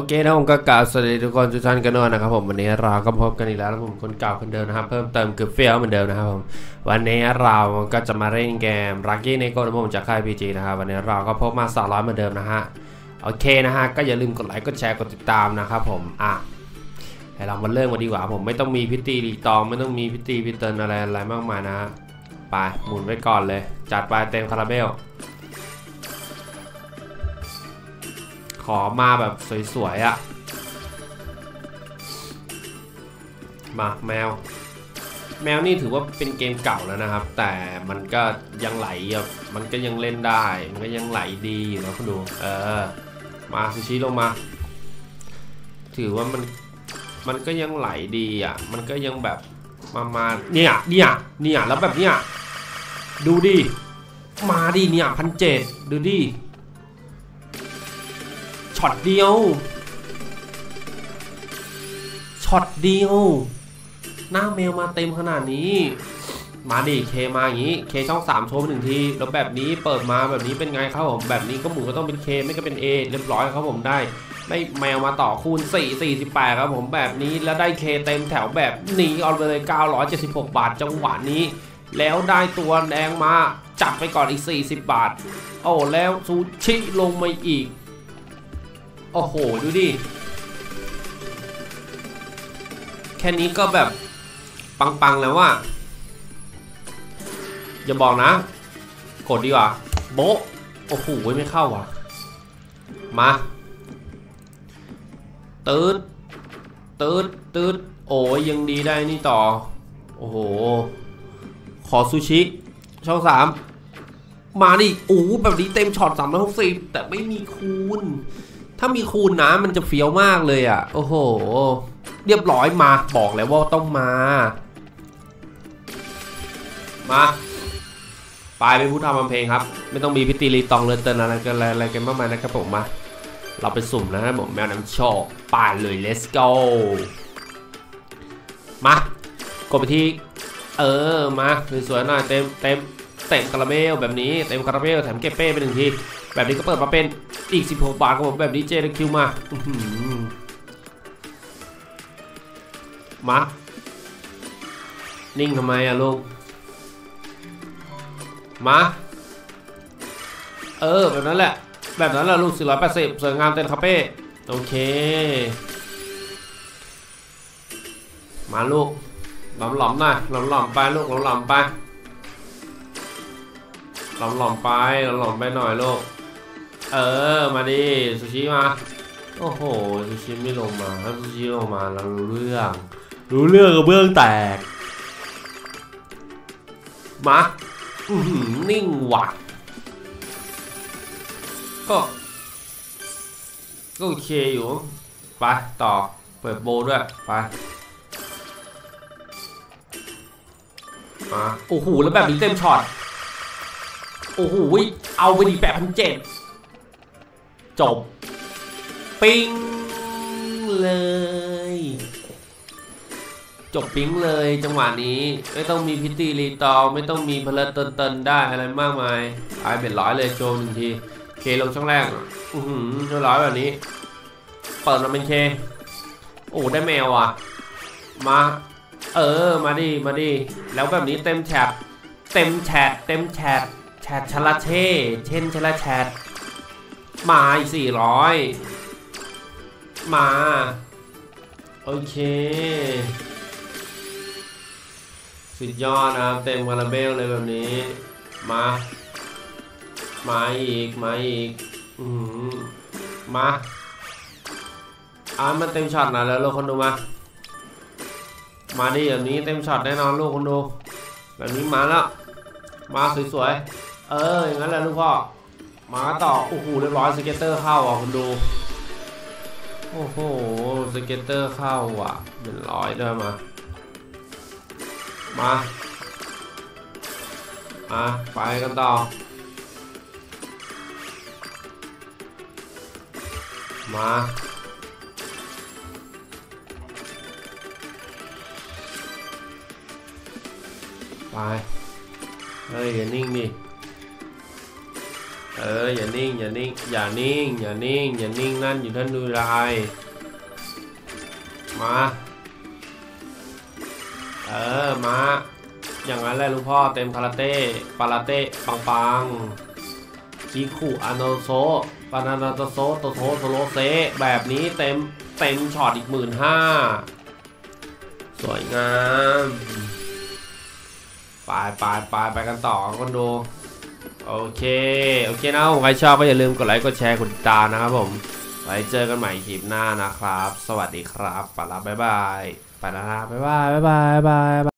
เคนะผมก็กล่าวสวัสดีทุกคนทุกท่านกันด้วยนะครับผมวันนี้เราก็พบกันอีกแล้วผมคนเก่าคนเดิมนะครับเพิ่มเติมคือเฟี้ยวเหมือนเดิมนะครับผมวันนี้เราก็จะมาเล่นเกม Lucky Neko นะผมจากค่าย PG นะครับวันนี้เราก็พบมา200เหมือนเดิมนะฮะโอเคนะฮะก็อย่าลืมกดไลค์กดแชร์กดติดตามนะครับผมให้เรามาเริ่มกันดีกว่าผมไม่ต้องมีพิธีรีตองไม่ต้องมีพิธีพิเตินอะไรมากมายนะฮะไปหมุนไว้ก่อนเลยจัดไปเต็มคาราเบลขอมาแบบสวยๆอ่ะมาแมวนี่ถือว่าเป็นเกมเก่าแล้วนะครับแต่มันก็ยังไหลมันก็ยังเล่นได้มันก็ยังไหลดีอยู่นะคุณดูมาซูชิลงมาถือว่ามันก็ยังไหลดีอ่ะมันก็ยังแบบมาเนี่ยแล้วแบบเนี้ยดูดิมาดิเนี่ย1,700ดูดิช็อตเดียวหน้าเมลมาเต็มขนาดนี้มาดิเคมาอย่างนี้เคช่อง3โชว์ไป1ทีแล้วแบบนี้เปิดมาแบบนี้เป็นไงครับผมแบบนี้ก็หมุนก็ต้องเป็นเคไม่ก็เป็น A เรียบร้อยครับผมได้แมวมาต่อคูณ48ครับผมแบบนี้แล้วได้เคเต็มแถวแบบนี้เอาไปเลย976 บาทจังหวะนี้แล้วได้ตัวแดงมาจัดไปก่อนอีก40 บาทโอ้แล้วซูชิลงมาอีกโอ้โหดูดิแค่นี้ก็แบบปังแล้วว่ะอย่าบอกนะกดดีกว่าโบ๊ะโอ้โหไม่เข้าว่ะมาตืดโอ้ยยังดีได้นี่ต่อโอ้โหขอซูชิช่อง3มาดิโอ้แบบนี้เต็มช็อต360แต่ไม่มีคูณถ้ามีคูณนะมันจะเฟี้ยวมากเลยอ่ะโอ้โหเรียบร้อยมาบอกแล้วว่าต้องมาไปเป็นผู้ทำเพลงครับไม่ต้องมีพิธีรีตองเลือดเตือนอะไรกันมากมายนะครับผมมาเราไปสุ่มนะครับผมแมวน้ำโชคป่านเลย let's go มากดไปที่มาสวยๆหน่อยเต็มคาราเมลแบบนี้เต็มคาราเมลแถมเก็บเป้ไป1ทีแบบนี้ก็เปิดมาเป็นอีก16 บาทครับผมแบบนี้เจคิวมานิ่งทำไมอะลูกมาแบบนั้นแหละลูก480สวยงามเต็มคาเป้โอเคมาลูกหลอมหน่อยหลอมไปลูกหลอมไปหลอมไปหน่อยลูกมาดิซูชิมาโอ้โหซูชิไม่ลงมาถ้าซูชิลงมาเรารู้เรื่องกับเบื้องแตกมานิ่งว่ะก็โอเคอยู่ไปต่อเปิดโบด้วยไปมาโอ้โหแล้วแบบนี้เต็มช็อตโอ้โหเอาไปดี8,700จบปิ้งเลยจบปิ้งเลยจังหวะนี้ไม่ต้องมีพิธีรีตองไม่ต้องมีพลัดเตินได้อะไรมากมายเป็น100เลยโจ1ทีเคลงช่องแรก100แบบนี้เปิดมาเป็นเคโอ้ได้แมวอ่ะมามาดิแล้วแบบนี้เต็มแชทชลาเช่เช่นชลาแชทมาอีก400มาโอเคสุดยอดนะครับเต็มคาราเบลเลยแบบนี้มาอีกมามันเต็มช็อตนะแล้วลูกคนดูมาดิแบบนี้เต็มช็อตแน่นอนลูกคนดูแบบนี้มาแล้วมาสวยๆอย่างนั้นแหละลูกพ่อมาต่อโอ้โหเรียบร้อยสเก็ตเตอร์เข้าอ่ะคุณดูโอ้โหสเก็ตเตอร์เข้าอ่ะเป็น100ด้วยมาไปกันต่อมาไปอย่านิ่งดิอย่านิ่งอย่านิ่งอย่านิ่งอย่านิ่งอย่านิ่งนั่นอยู่ท่านดูไรมามาอย่างนั้นแหละลูกพ่อเต็มคาราเต้ปาราเต้ปังคิคุอาโนโซปานานาโตโซโตโทโซโลเซแบบนี้เต็มช็อตอีก15,000สวยงามไปกันต่อคนดูโอเคนะผมใครชอบก็อย่าลืมกดไลค์กดแชร์กดติดตามนะครับผมไว้เจอกันใหม่คลิปหน้านะครับสวัสดีครับไปละบ๊ายบายไปแล้วนะบ๊ายบาย